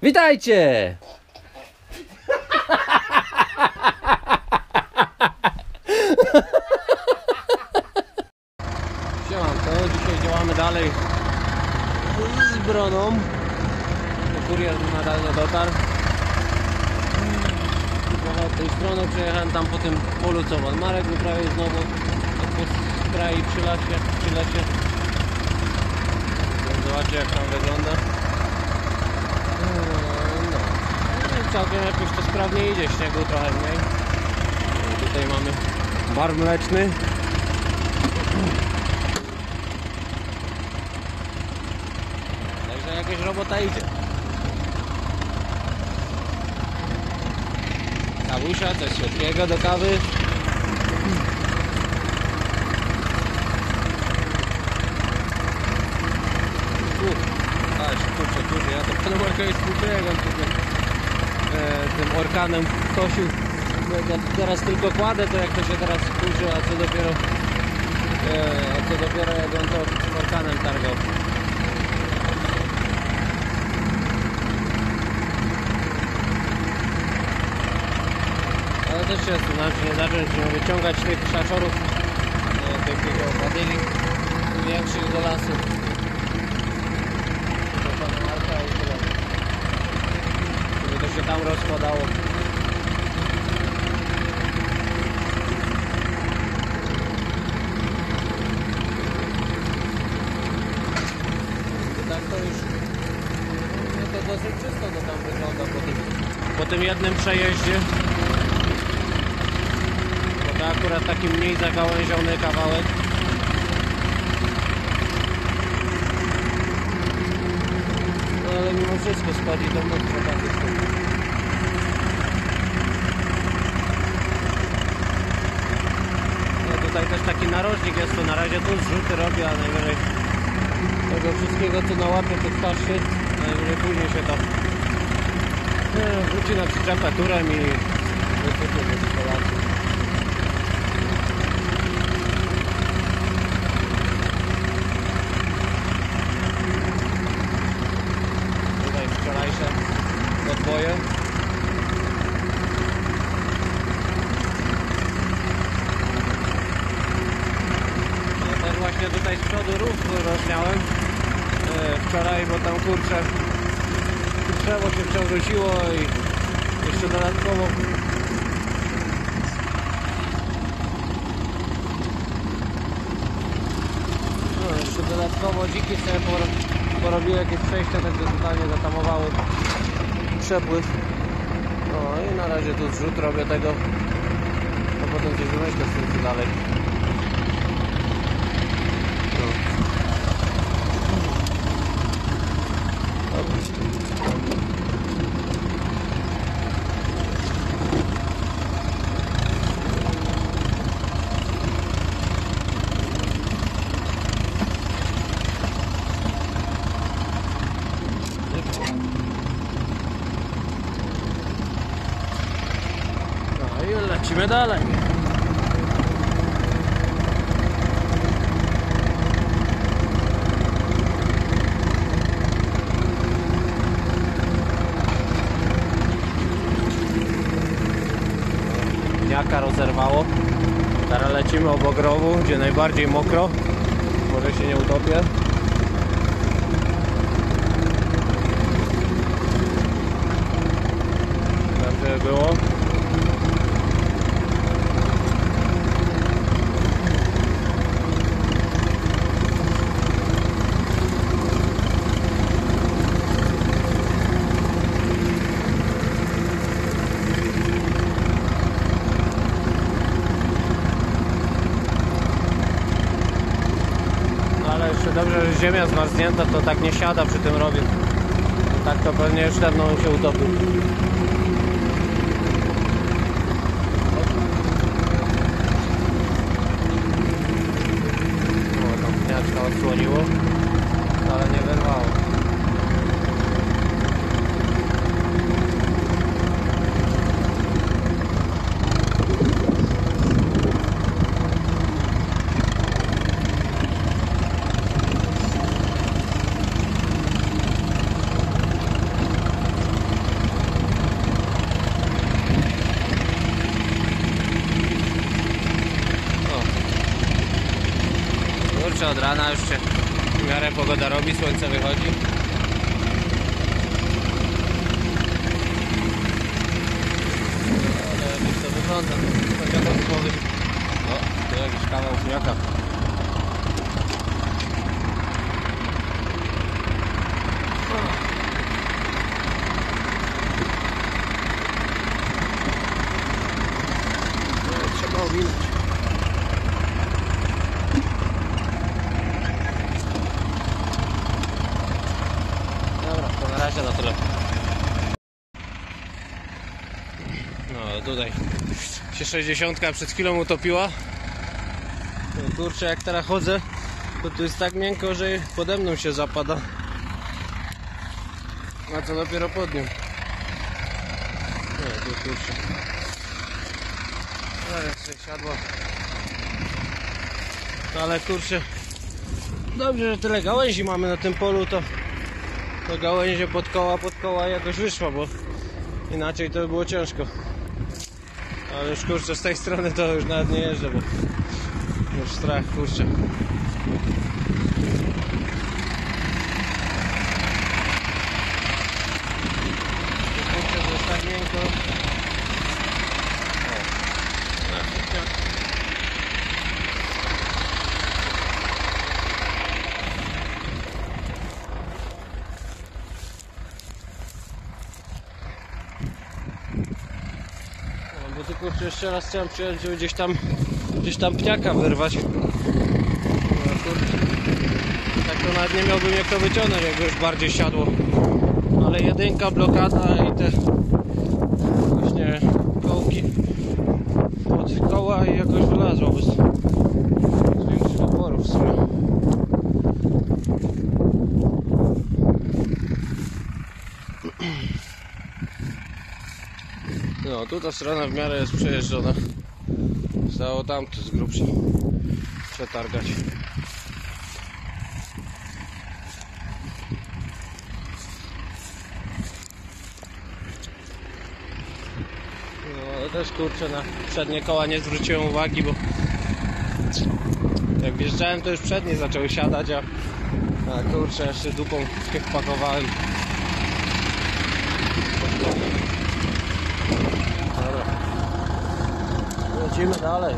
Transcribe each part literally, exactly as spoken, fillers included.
Witajcie! Siemanko, dzisiaj działamy dalej z broną. Kurier nadal nie dotarł. Trochę od tej strony przejechałem tam po tym polu, co od Marek wyprawił znowu po skraju przy lasie, przy lecie. Zobaczcie, jak tam wygląda. No. No, całkiem jakoś to sprawnie idzie, śniegu trochę mniej. I tutaj mamy bar mleczny. Także jakaś robota idzie. Kawusia, coś słodkiego do kawy. Aż kurczę, kurczę, ja to panu Markowi współczuję, jak on tutaj e, tym orkanem kosił. Ja teraz tylko kładę, to jak to się teraz kurczy, a co dopiero e, a co dopiero jak on to tym orkanem targał. Ale też się zastanawiam, czy nie zacząć nie wyciągać tych szaczorów, e, tych jego badyli większych do lasu. Żeby to się tam rozkładało. I tak to już no to dosyć czysto to tam wygląda po tym, po tym jednym przejeździe. Bo to akurat taki mniej zagałęziony kawałek. Ale mimo wszystko spadli do mnie przekazy. No tutaj też taki narożnik jest, to na razie tu zrzuty robię, a najwyżej tego wszystkiego co nałapię tych paszy, najwyżej później się to e, wróci na przyczepę turem i wysypie do instalacji. Wczorajsze odboje. Ja też właśnie tutaj z przodu rów rozmiałem e, wczoraj, bo tam kurczę drzewo się przewróciło i jeszcze dodatkowo no, jeszcze dodatkowo dziki sobie porobiły jakieś przejścia, tak totalnie zatamowały przepływ. No i na razie tu zrzut robię tego, a potem coś wymyślę z tym dalej. No. I lecimy dalej. Dniaka rozerwało. Teraz lecimy obok rowu, gdzie najbardziej mokro. Może się nie utopię. Tak, żeby było. Ale jeszcze dobrze, że ziemia zmarznięta, to tak nie siada przy tym rowie. Tak to pewnie już dawno się utopił. O, tam pniaczka odsłoniło, ale nie wyrwało. kurczę, od rana już się w miarę pogoda robi, słońce wychodzi. No, ale jak to wygląda, tak jak odpowiedź. O, tu jakiś kawał pniaka. Trzeba owinąć. Dobra, to na razie na tyle. No tutaj się sześćdziesiątka przed chwilą utopiła. No, kurczę, jak teraz chodzę, to tu jest tak miękko, że pode mną się zapada. A co dopiero pod nią. Nie, tu kurczę. Zaraz się siadła. No ale kurczę, dobrze, że tyle gałęzi mamy na tym polu, to, to gałęzie pod koła, pod koła jakoś wyszła, bo inaczej to by było ciężko. Ale już kurczę, z tej strony to już nawet nie jeżdżę, bo już strach, kurczę. Kurczę, to jest tak miękko. No, bo tu kurczę, jeszcze raz chciałem przyjąć, żeby gdzieś tam gdzieś tam pniaka wyrwać. No, kurczę. Tak to nawet nie miałbym jak to wyciągnąć, jakby już bardziej siadło. Ale jedynka, blokada i te właśnie kołki pod koła i jakoś wylazło bez, bez większych oporów w sumie. No, tu ta strona w miarę jest przejeżdżona. Zostało tamto z grubsza przetargać. No, ale też kurczę, na przednie koła nie zwróciłem uwagi, bo jak wjeżdżałem, to już przednie zaczęły siadać, a, a kurczę, jeszcze dupą się wpakowałem. Dobra, lecimy dalej.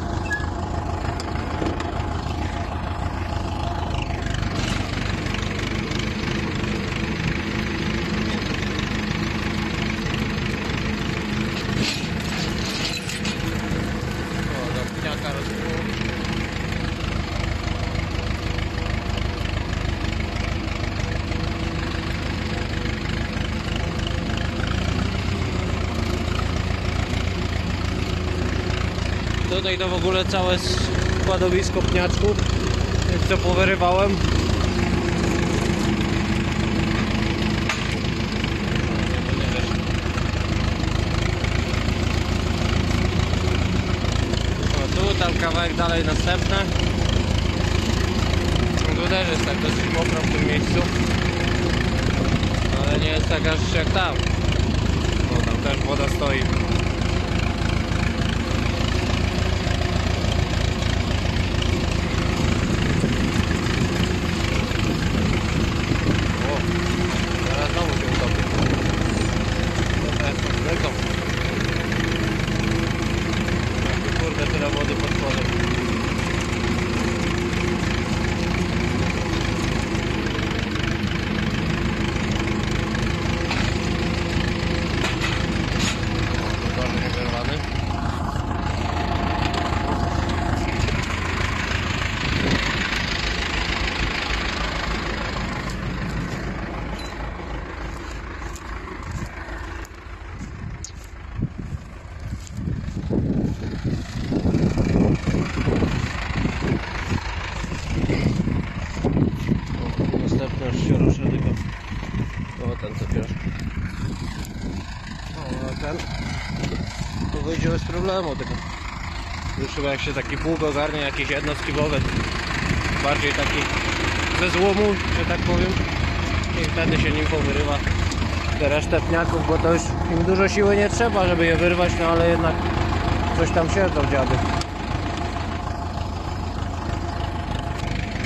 Tutaj to w ogóle całe składowisko pniaczków, jak co powyrywałem. O, tu, tam kawałek dalej następne. Tu też jest tak dosyć mokro w tym miejscu, ale nie jest tak aż jak tam. O, tam też woda stoi. Kurde, tyle wody pod spodem. Bardzo niewyrwany. Następny już się ruszy, tylko o, ten co pierwszy. O, a ten to wyjdzie bez problemu, tylko już chyba jak się taki pług ogarnie, jakieś jednostki wobec, bardziej taki ze złomu, że tak powiem, i wtedy się nim powyrywa te resztę pniaków, bo to już im dużo siły nie trzeba, żeby je wyrwać, no ale jednak coś tam siedzą dziady.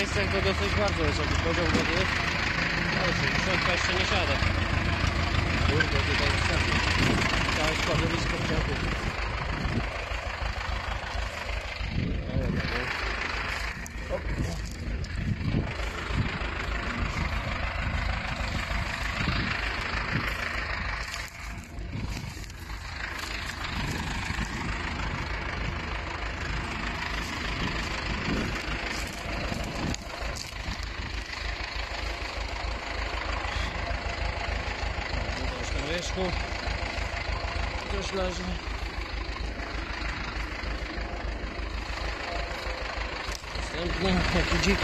miejscach to dosyć bardzo wysoki poziom wody jest. Ale sześćdziesiąt jeszcze nie siada. Kurde, tutaj wystarczy. Całe składowisko kwiatów. Na wierzchu coś leży. Następny taki dzik.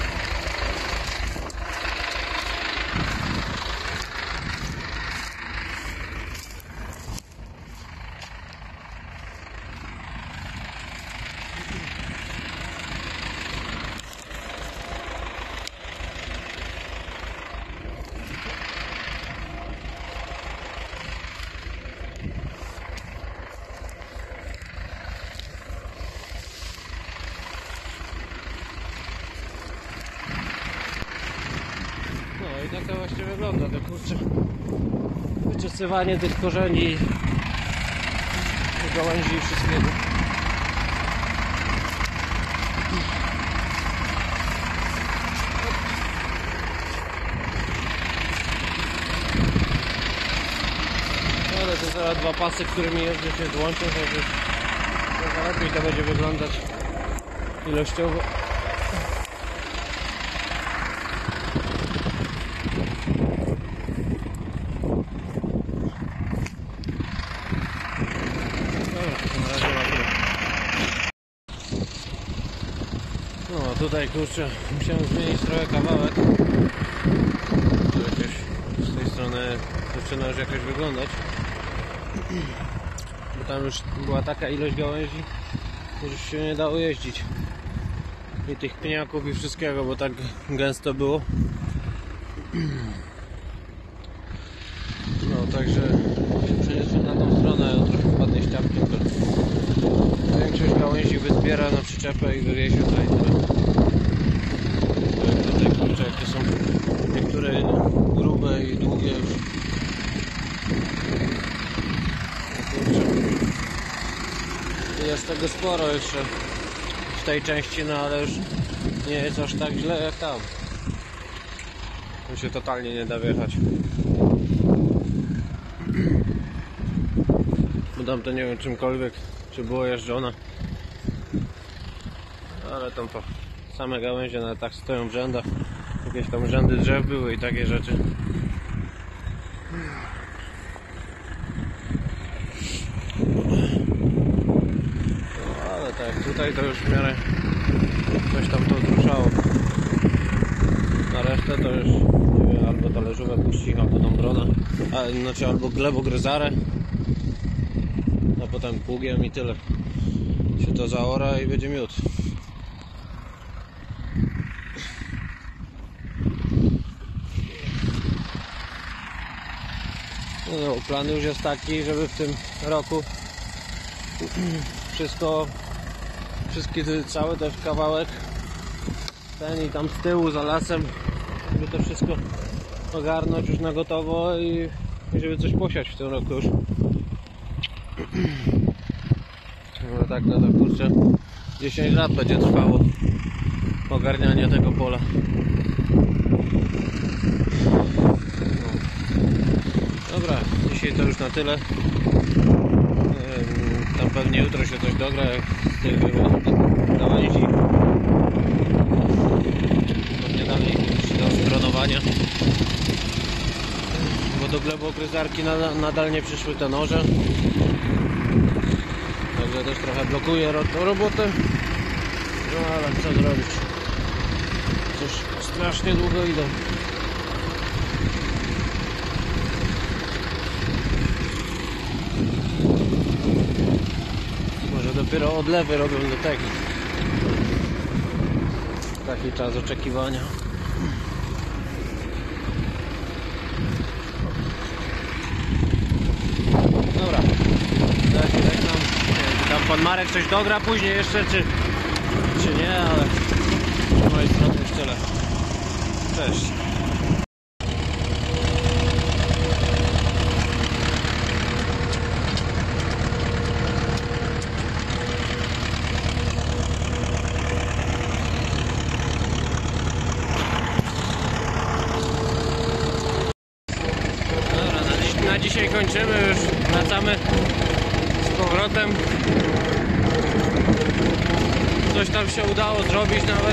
No i tak to właśnie wygląda, to kurczę, wyczesywanie tych korzeni, gałęzi i wszystkiego. Ale to zaraz dwa pasy, którymi jeżdżę, się złączą, to już trochę lepiej to będzie wyglądać ilościowo. No tutaj kurczę, musiałem zmienić trochę kawałek. To jakieś z tej strony zaczyna już jakoś wyglądać. Bo tam już była taka ilość gałęzi, że już się nie dało jeździć. I tych pniaków i wszystkiego, bo tak gęsto było. No także się przeniosłem na tą stronę, trochę wpadnie ściapkiem, to większość gałęzi wyzbiera na przyczepę i wywiezie tutaj tyle. Tutaj kurczę, jakie są niektóre grube i długie już. Jest tego sporo jeszcze w tej części, no ale już nie jest aż tak źle jak tam. Tu się totalnie nie da wjechać. Bo tam to nie wiem czymkolwiek, czy było jeżdżone. Ale tam to same gałęzie nawet tak stoją w rzędach. Jakieś tam rzędy drzew były i takie rzeczy. No, ale tak, tutaj to już w miarę coś tam to zruszało. Na resztę to już nie wiem, albo talerzówę puści, albo tą bronę, a, znaczy albo glebogryzarę, a potem pługiem i tyle. Się to zaora i będzie miód. No, plan już jest taki, żeby w tym roku wszystko, wszystkie cały też kawałek ten i tam z tyłu za lasem, żeby to wszystko ogarnąć już na gotowo i żeby coś posiać w tym roku już. No tak, no to kurczę, dziesięć lat będzie trwało ogarnianie tego pola. Dobra, dzisiaj to już na tyle. Tam pewnie jutro się coś dogra z tych gałęzi. Pewnie dalej do skronowania. Bo do glebogryzarki nadal, nadal nie przyszły te noże. Także też trochę blokuje robotę. No ale co zrobić? Coś strasznie długo idą. Dopiero odlewy robią do tego. Taki czas oczekiwania. Dobra. Tak, tak nam. Tam pan Marek coś dogra później jeszcze, czy, czy nie, ale z mojej strony jeszcze tyle. Cześć. Dobra, na, dziś, na dzisiaj kończymy, już wracamy z powrotem. Coś tam się udało zrobić nawet.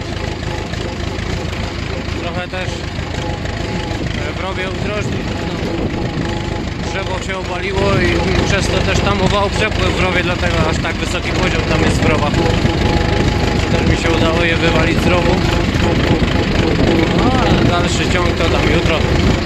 Trochę też w rowie udrożni. Drzewo się obaliło i przez to też tamował przepływ w rowie, dlatego aż tak wysoki poziom tam jest w rowach. Też mi się udało je wywalić z rowu. No, ale dalszy ciąg to tam jutro.